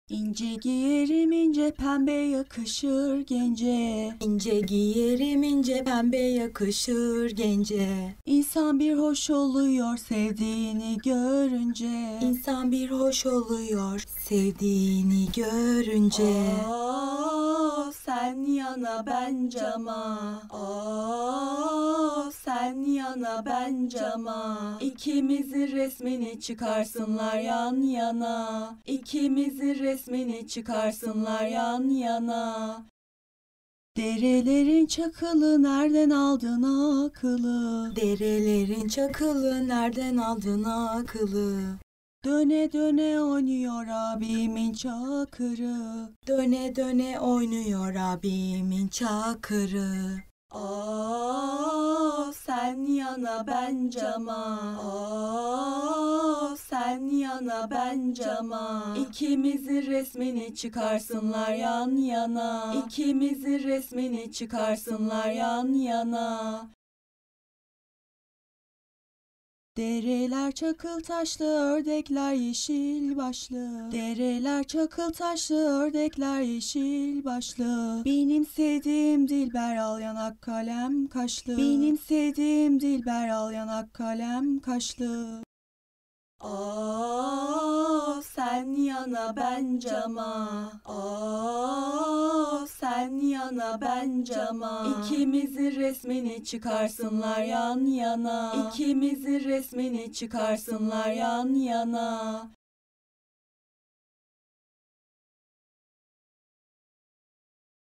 İnce giyerim ince pembe yakışır gence. İnce giyerim ince pembe yakışır gence. İnsan bir hoş oluyor sevdiğini görünce. İnsan bir hoş oluyor sevdiğini görünce. Sen yana ben cama. Sen yana ben cama. İkimizin resmini çıkarsınlar yan yana. İkimizin resmini çıkarsınlar yan yana. Derelerin çakılı nereden aldın akıllı? Derelerin çakılı nereden aldın akıllı? Döne döne oynuyor abimin çakırı. Döne döne oynuyor abimin çakırı. Sen yana ben cama. Sen yana ben cama. İkimizin resmini çıkarsınlar yan yana. İkimizin resmini çıkarsınlar yan yana. Dereler çakıl taşlı, ördekler yeşil başlı. Dereler çakıl taşlı, ördekler yeşil başlı. Benim sevdiğim Dilber al yanak kalem kaşlı. Benim sevdiğim Dilber al yanak kalem kaşlı. Sen yana ben cama. Sen yana ben cama. İkimizin resmini çıkarsınlar yan yana. İkimizin resmini çıkarsınlar yan yana.